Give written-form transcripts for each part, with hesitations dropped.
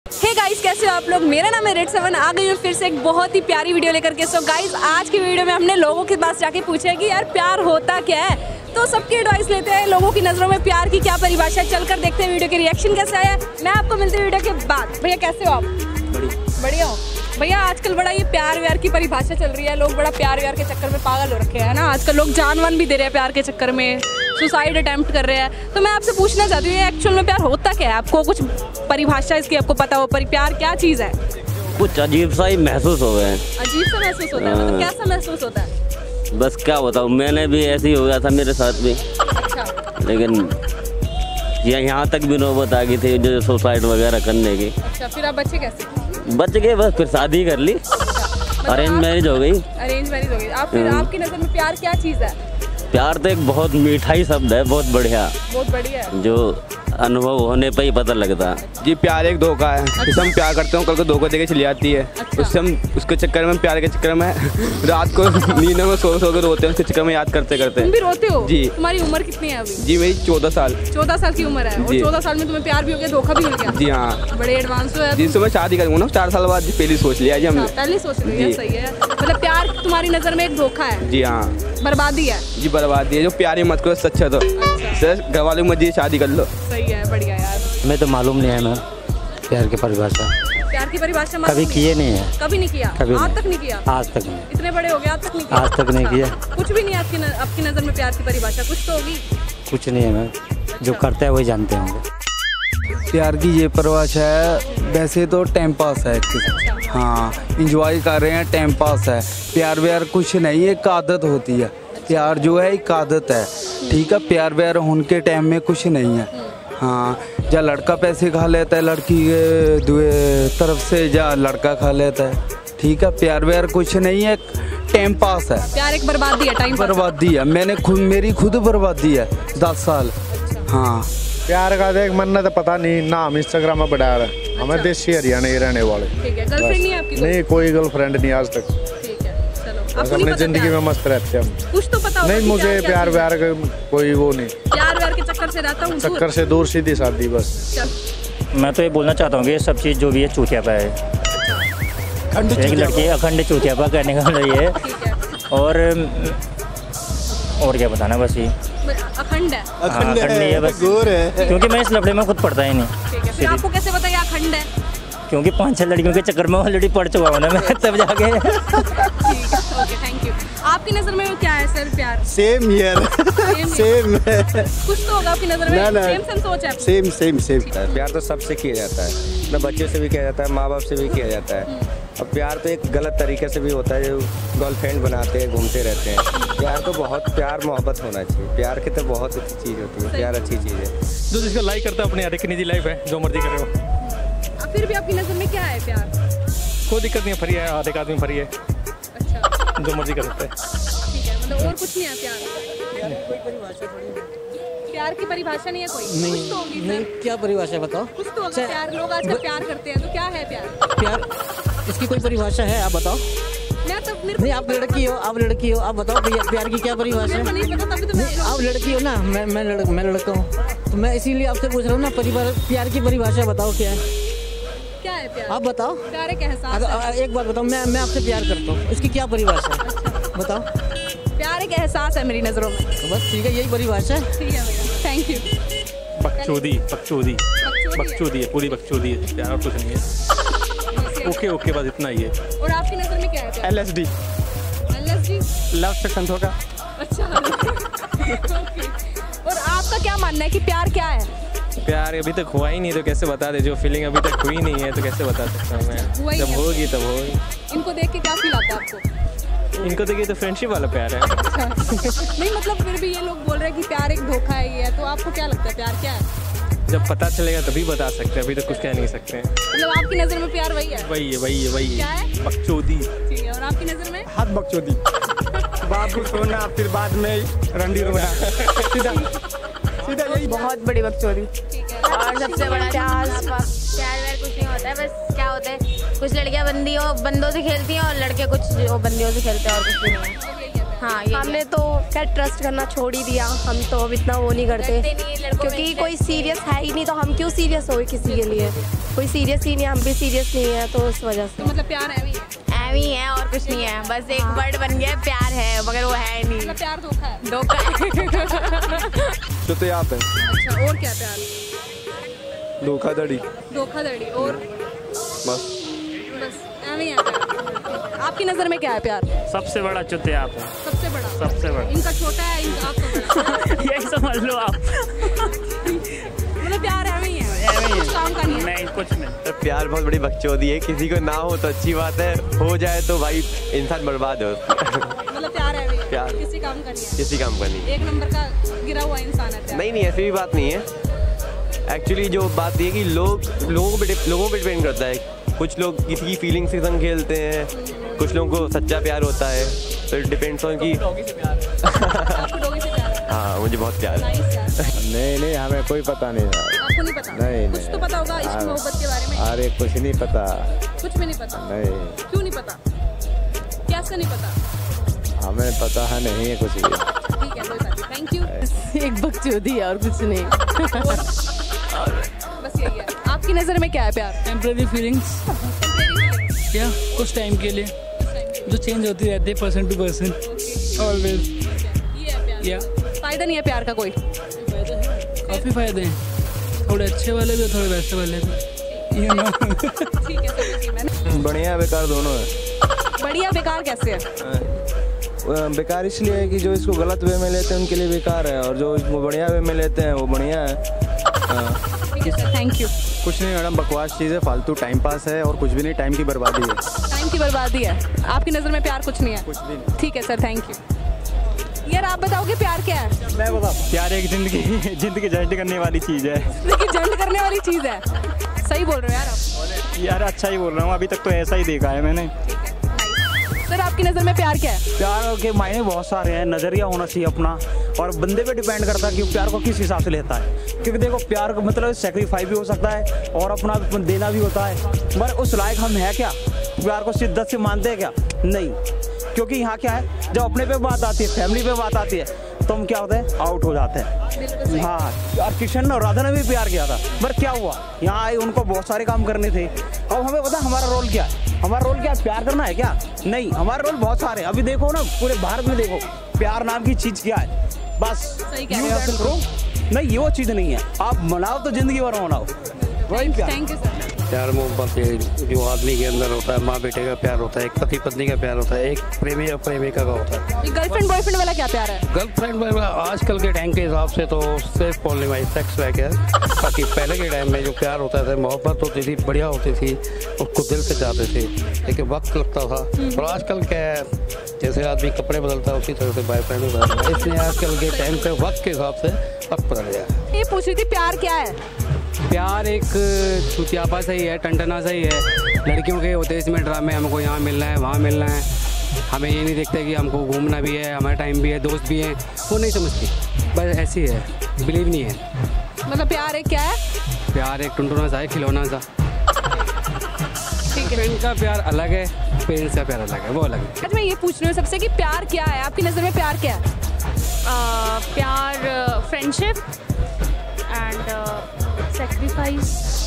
Hey guys, कैसे हो आप लोग। मेरा नाम है रिट्स धवन। आ गई हूँ फिर से एक बहुत ही प्यारी वीडियो लेकर के। सो गाइस, आज की वीडियो में हमने लोगों के पास जाके पूछा कि यार प्यार होता क्या है, तो सबकी एडवाइस लेते हैं। लोगों की नज़रों में प्यार की क्या परिभाषा, चलकर देखते हैं वीडियो के रिएक्शन कैसे आया। मैं आपको मिलती हूँ वीडियो के बाद। भैया कैसे हो आप? बढ़िया हो भैया। आजकल बड़ा ये प्यार व्यार की परिभाषा चल रही है, लोग बड़ा प्यार व्यार के चक्कर में पागल हो रखे हैं ना। आजकल लोग जान वान भी दे रहे हैं प्यार के चक्कर में, सुसाइड अटेम्प्ट कर रहे हैं। तो मैं आपसे पूछना चाहती हूँ, एक्चुअल में प्यार होता क्या है? आपको कुछ परिभाषा इसकी आपको पता हो, पर प्यार क्या चीज़ है? कुछ अजीब सा ही महसूस हो गया। अजीब सा महसूस होता है? मतलब कैसा महसूस होता है? बस क्या बताऊँ, मैंने भी ऐसे ही हो गया था मेरे साथ भी। अच्छा। लेकिन यहाँ तक भी नौबत आ गई थी जो सुसाइड वगैरह करने की। अच्छा, फिर आप बचे कैसे? बच गए, बस फिर शादी कर ली। अरेंज मैरिज हो गई। अरेंज मैरिज हो गई। आप फिर आपकी नज़र में प्यार क्या चीज़ है? प्यार तो एक बहुत मीठा ही शब्द है, बहुत बढ़िया, बहुत बढ़िया है, जो अनुभव होने पे ही पता लगता है। जी प्यार एक धोखा है। जिसे हम प्यार करते हैं कल को धोखा देके चली जाती है। अच्छा। उससे हम उसके चक्कर में, प्यार के चक्कर में रात को नींद में सो कर रोते हैं, उसके चक्कर में याद करते करते। तुम भी रोते हो? जी। तुम्हारी उम्र कितनी है अभी? जी वही 14 साल। 14 साल की उम्र है, और 14 साल में तुम्हें प्यार भी हो गया, धोखा भी मिल गया? जी हाँ। बड़े एडवांस हो। जिससे मैं शादी करूँगा ना 4 साल बाद, पहले सोच लिया जी हमने। पहले सोच लिया, सही है। मतलब प्यार तुम्हारी नज़र में एक धोखा है? जी हाँ। बर्बादी है? जी बर्बादी है। जो प्यार ही मत करो, सच्चा तो घर वालों में जी शादी कर लो। सही है, बढ़िया यार। हमें तो मालूम नहीं है ना प्यार की परिभाषा। प्यार की परिभाषा कभी किए नहीं है। कभी नहीं किया? कभी आज तक नहीं किया? आज तक नहीं। इतने बड़े हो गए, आज तक नहीं किया? आज तक नहीं किया। कुछ भी नहीं? आपकी नज़र में प्यार की परिभाषा कुछ तो होगी? कुछ नहीं है मैम, जो करते हैं वही जानते होंगे। प्यार की ये परिभाषा है, वैसे तो टाइम पास है। हाँ, इंजॉय कर रहे हैं, टाइम पास है। प्यार व्यार कुछ नहीं है, एक आदत होती है। प्यार जो है एक आदत है, ठीक है। प्यार व्यार उनके टाइम में कुछ नहीं है। हाँ, या लड़का पैसे खा लेता है लड़की के तरफ से, या लड़का खा लेता है, ठीक है। प्यार व्यार कुछ नहीं है, टाइम पास है। प्यार एक बर्बादी है, टाइम बर्बादी है। मैंने मेरी खुद बर्बादी है 10 साल। हाँ, प्यार का देख मन तो पता नहीं ना, हम इंस्टाग्राम में बढ़ा रहे हैं। हमें देसी हरियाणा ही रहने वाले। ठीक है। गर्लफ्रेंड नहीं है आपकी? नहीं, कोई गर्लफ्रेंड नहीं आज तक। ठीक है, चलो। बस अपनी जिंदगी में मस्त रहते हैं हम। कुछ तो पता होगा? नहीं, मुझे प्यार व्यार का कोई वो नहीं। प्यार व्यार के चक्कर से रहता हूँ, चक्कर से दूर, सीधी शादी बस। मैं तो ये बोलना चाहता हूँ कि ये सब चीज़ जो भी है चूतियापा है। एक लड़की अखंड चूतियापा करने का मतलब ये है। और क्या बताना, बस ये अखंड है। अखंड है बस, क्योंकि मैं इस लफड़े में खुद पढ़ता ही नहीं। ठीक है, फिर आपको कैसे पता ये अखंड है? क्योंकि 5-6 लड़कियों के चक्कर में ऑलरेडी पढ़ चुका हूँ ना मैं, तब जाके। ठीक है, ओके, थैंक यू। आपकी नज़र में क्या है सर प्यार? सेम यार, सेम है। कुछ तो होगा आपकी नज़र में, सेम सोच है। सेम। प्यार तो सबसे किया जाता है, ना बच्चे से भी किया जाता है, माँ बाप से भी किया जाता है। अब प्यार तो एक गलत तरीके से भी होता है, जो गर्लफ्रेंड बनाते हैं, घूमते रहते हैं। प्यार तो बहुत प्यार मोहब्बत होना चाहिए। प्यार की तो बहुत अच्छी चीज़ होती है, प्यार अच्छी चीज़ है। जो जिसको लाइक करता है अपने यार की निजी लाइफ है, जो मर्जी कर रहे हो। फिर भी आपकी नज़र में क्या है प्यार? कोई दिक्कत नहीं है, फ्री है, हर एक आदमी फ्री है। अच्छा, जो मर्जी कर सकते हैं। ठीक है, मतलब और कुछ नहीं है प्यार? कोई परिभाषा थोड़ी है प्यार की, परिभाषा नहीं है कोई? नहीं, कुछ तो होगी। नहीं, क्या परिभाषा बताओ? कुछ तो होगा प्यार। लोग आजकल प्यार करते हैं, तो क्या है प्यार? प्यार इसकी कोई परिभाषा है? आप बताओ। मैं तो नहीं, आप लड़की हो, आप बताओ प्यार की क्या परिभाषा है? नहीं पता, तभी तो मैं। आप लड़की हो ना, मैं लड़का हूँ, तो मैं इसीलिए आपसे पूछ रहा हूँ ना, प्यार की परिभाषा बताओ क्या है? क्या है प्यार? आप बताओ। प्यार एक एहसास है। एक बात बताओ, मैं आपसे प्यार करता हूँ, इसकी क्या परिभाषा है? अच्छा। बताओ। प्यार एक एहसास है मेरी नज़रों में। तो बस ठीक है, यही परिभाषा है। ठीक है भैया, थैंक यू। बकचोदी है, पूरी बकचोदी है, प्यार और कुछ नहीं है। ओके, बस इतना ही है। और आपकी नज़र में क्या है? LSD लव सेक्शन होगा। अच्छा। ओके। और आपका क्या मानना है कि प्यार क्या है? प्यार अभी तक हुआ ही नहीं तो कैसे बता दे, जो फीलिंग अभी तक हुई नहीं है तो कैसे बता सकता हूँ मैं। जब होगी तब होगी। इनको देख के क्या फील आता है आपको? इनको देखिए तो फ्रेंडशिप वाला प्यार है। नहीं, मतलब फिर भी ये लोग बोल रहे हैं कि प्यार एक धोखा है, ये है, तो आपको क्या लगता है प्यार क्या है? जब पता चलेगा तभी बता सकते हैं, अभी तो कुछ कह नहीं सकते हैं। मतलब आपकी नज़र में प्यार वही है? वही क्या है? बकचोदी। ठीक है, और आपकी नज़र में? हाथ बकचोदी। बाबू सोना, फिर बाद में रंडी रोना, सीधा यही। बहुत बड़ी बकचोदी। ठीक है। और सबसे बड़ा प्यार व्यार कुछ नहीं होता है, बस क्या होता है, कुछ लड़कियां बंदों से खेलती हैं और लड़के कुछ बंदियों से खेलते हैं, और कुछ भी नहीं है। हाँ, ये हमने तो क्या ट्रस्ट करना छोड़ ही दिया, हम तो अब इतना वो नहीं करते क्योंकि कोई सीरियस है ही नहीं, तो हम क्यों सीरियस हो किसी के लिए, कोई सीरियस ही नहीं, हम भी सीरियस नहीं है, तो उस वजह से मतलब प्यार है एवी है और कुछ नहीं है, बस एक वर्ड बन गया प्यार है, मगर वो है नहीं। मतलब प्यार धोखा है। धोखा तो आप है। अच्छा, और क्या प्यार? धोखाधड़ी। धोखाधड़ी और बस एवी है प्यार। आपकी नजर में क्या है प्यार? सबसे बड़ा चुते आप है। सबसे बड़ा? सबसे बड़ा। इनका छोटा है, इनका आपका बड़ा। यही समझ लो आप। मतलब प्यार एवी है, कुछ काम का नहीं है। नहीं, कुछ नहीं। तो प्यार बहुत बड़ी बकचोदी है, किसी को ना हो तो अच्छी बात है, हो जाए तो भाई इंसान बर्बाद हो। मतलब प्यार एवी है, प्यार किसी काम का नहीं है। किसी काम का नहीं। एक नंबर का गिरा हुआ इंसान है प्यार। नहीं, ऐसी भी बात नहीं है। एक्चुअली जो बात ये कि लोगों पे डिपेंड करता है। कुछ लोग किसी की फीलिंग्स के संग खेलते हैं, कुछ लोगों को सच्चा प्यार होता है, तो इट डिपेंड्स ऑन कि आपको डॉगी से प्यार है? हाँ, मुझे बहुत प्यार है। नहीं, हमें कोई पता नहीं। आपको नहीं पता? नहीं, कुछ तो पता होगा इश्क मोहब्बत के बारे में? अरे कुछ नहीं पता। कुछ भी नहीं पता? नहीं। क्यों नहीं पता? कैसे नहीं पता? हमें पता है नहीं है कुछ भी। ठीक है, कोई बात नहीं, थैंक यू। एक बकचोदी है और कुछ नहीं। बस यही है। आपकी नज़र में क्या है प्यार? टेम्परेरी फीलिंग्स, क्या कुछ टाइम के लिए जो चेंज होती रहती है पर्सन टू पर्सन, ऑलवेज। ये है प्यार। या फायदा नहीं है प्यार का कोई? काफ़ी फायदे हैं, थोड़े अच्छे वाले भी, थोड़े वैसे वाले भी, यू नो। ठीक है, समझी मैंने। बढ़िया बेकार दोनों है। बढ़िया बेकार कैसे है? बेकार इसलिए है कि जो इसको गलत वे में लेते हैं उनके लिए बेकार है, और जो इसको बढ़िया वे में लेते हैं वो बढ़िया है। ठीक है सर, थैंक यू। कुछ नहीं मैडम, बकवास चीज़ है, फालतू टाइम पास है और कुछ भी नहीं, टाइम की बर्बादी है। टाइम की बर्बादी है। आपकी नज़र में प्यार कुछ नहीं है? कुछ भी नहीं। ठीक है सर, थैंक यू। यार आप बताओगे प्यार क्या है? मैं बता, प्यार एक जिंदगी जज करने वाली चीज़ है। लेकिन जंड करने वाली चीज़ है। सही बोल रहे हो यार आप। यार अच्छा ही बोल रहा हूँ, अभी तक तो ऐसा ही देखा है मैंने। सर आपकी नज़र में प्यार क्या है? प्यार के मायने बहुत सारे हैं, नज़रिया होना चाहिए अपना, और बंदे पे डिपेंड करता है कि प्यार को किस हिसाब से लेता है। क्योंकि देखो प्यार का मतलब सेक्रीफाइस भी हो सकता है और अपना देना भी होता है, मगर उस लायक हम है क्या? प्यार को शिद्दत से मानते हैं क्या? नहीं, क्योंकि यहाँ क्या है, जब अपने पे बात आती है, फैमिली पे बात आती है, तो हम क्या होते हैं, आउट हो जाते हैं। हाँ, और किशन और राधा ने भी प्यार किया था, पर क्या हुआ, यहाँ आए उनको बहुत सारे काम करने थे। अब हमें पता हमारा रोल क्या है, हमारा रोल क्या है, प्यार करना है क्या? नहीं, हमारा रोल बहुत सारे। अभी देखो ना, पूरे भारत में देखो, प्यार नाम की चीज़ क्या है, बस नहीं, वो चीज़ नहीं है। आप मनाओ तो जिंदगी भर मनाओ, वही प्यार। Thank you sir. प्यार मोहब्बत जो आदमी के अंदर होता है, माँ बेटे का प्यार होता है, एक पति पत्नी का प्यार होता है, एक प्रेमी और प्रेमिका का होता है। गर्लफ्रेंड बॉयफ्रेंड वाला क्या प्यार है? गर्लफ्रेंड आजकल के टाइम के हिसाब से तो सिर्फ ओनली माई सेक्स रह गया। बाकी पहले के टाइम में जो प्यार होता था, मोहब्बत होती थी, बढ़िया होती थी, उसको दिल से चाहते थे, लेकिन वक्त लगता था। और आजकल क्या है, जैसे आदमी कपड़े बदलता है उसी तरह से बॉयफ्रेंड भी बदलता है, इसलिए आजकल के टाइम पे वक्त के हिसाब से वक्त बदल गया। ये पूछ रही थी प्यार क्या है? प्यार एक चुतियापा सही है, टंटना सही है। लड़कियों के होते हैं इसमें ड्रामे, हमको यहाँ मिलना है, वहाँ मिलना है, हमें ये नहीं देखते कि हमको घूमना भी है, हमारा टाइम भी है, दोस्त भी हैं, वो नहीं समझती, बस ऐसी है, बिलीव नहीं है। मतलब प्यार एक क्या है? प्यार एक टुनटुना सा है, खिलौना सा। फ्रेंड का प्यार अलग है, पेरेंट्स का प्यार अलग है, वो अलग है। अच्छा मैं ये पूछ रही हूँ सबसे कि प्यार क्या है? आपकी नज़र में प्यार क्या है? प्यार फ्रेंडशिप एंड सेक्रीफाइस।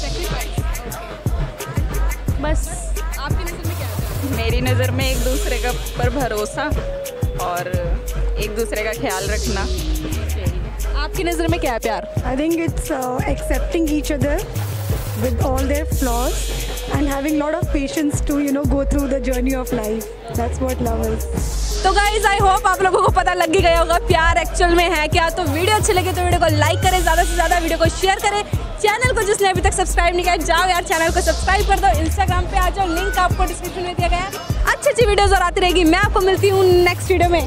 बस। आपकी नज़र में क्या है? मेरी नज़र में एक दूसरे का पर भरोसा और एक दूसरे का ख्याल रखना। आपकी नज़र में क्या है प्यार? I think it's accepting each other with all their flaws and having lot of patience to go through the journey of life. That's what love is. तो गाइज आई होप आप लोगों को पता लग ही गया होगा प्यार एक्चुअल में है क्या। तो वीडियो अच्छी लगे तो वीडियो को लाइक करें, ज़्यादा से ज़्यादा वीडियो को शेयर करें। चैनल को जिसने अभी तक सब्सक्राइब नहीं किया, जाओ यार चैनल को सब्सक्राइब कर दो। इंस्टाग्राम पे आ जाओ, लिंक आपको डिस्क्रिप्शन में दिया गया है। अच्छी वीडियोज़ और आती रहेगी। मैं आपको मिलती हूँ नेक्स्ट वीडियो में।